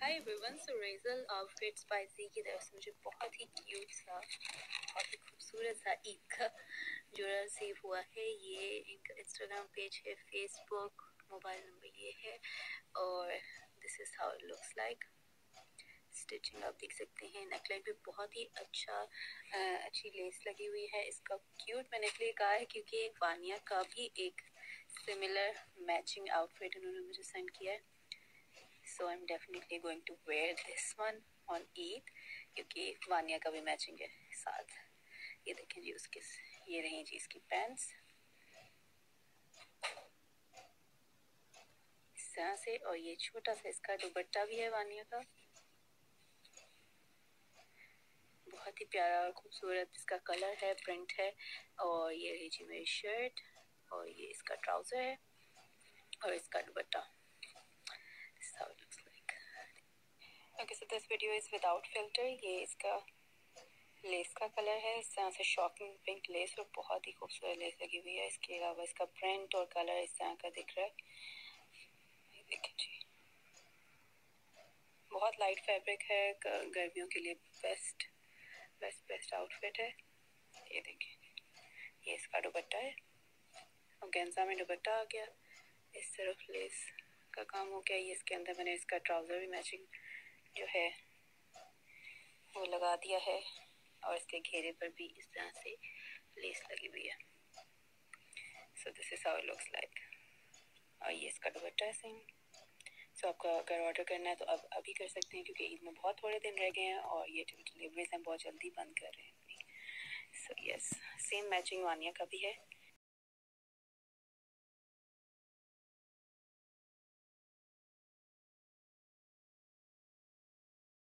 हाय everyone, so रेजल outfit spicy की तरफ से मुझे बहुत ही क्यूट सा, बहुत ही खूबसूरत सा ईद का जोड़ा रिसीव हुआ है। ये इनका इंस्टाग्राम पेज है, फेसबुक, मोबाइल नंबर ये है और this is how it looks like. Stitching आप देख सकते हैं, नेकलाइन पे बहुत ही अच्छी लेस लगी हुई है। इसका क्यूट मैंने इसलिए कहा है क्योंकि वानिया का भी एक सिमिलर मैचिंग आउटफिट उन्होंने मुझे सेंड किया है। So I'm definitely going to wear this one on Eid क्योंकि वानिया का भी मैचिंग है साथ। ये देखें जी उसके, ये रही जी इसकी पैंट्स इस तरह से, और ये छोटा सा इसका दुपट्टा भी है वानिया का, बहुत ही प्यारा और खूबसूरत इसका कलर है, प्रिंट है। और ये रही जी मेरी शर्ट और ये इसका ट्राउजर है और इसका दुपट्टा। Okay, so this video is without filter। ये इसका लेस का कलर है, इस तरह से शॉकिंग पिंक लेस और बहुत ही खूबसूरत लेस लगी हुई है। इसके अलावा इसका प्रिंट और कलर इस तरह का दिख रहा है। देखिए जी, बहुत लाइट फैब्रिक है, गर्मियों के लिए बेस्ट आउटफिट है। ये देखिए, ये इसका दुपट्टा है और गेंजा में दुपट्टा आ गया, इस तरफ लेस का काम हो गया। ये इसके अंदर मैंने इसका ट्राउजर भी मैचिंग जो है वो लगा दिया है और इसके घेरे पर भी इस तरह से लेस लगी हुई है। So this is how it looks like. और ये इसका दुपट्टा है सेम। सो आपको अगर ऑर्डर करना है तो अब अभी कर सकते हैं क्योंकि ईद में बहुत थोड़े दिन रह गए हैं और ये डिलीवरीज हैं बहुत जल्दी बंद कर रहे हैं अपनी। सो यस, सेम मैचिंग वानिया का भी है।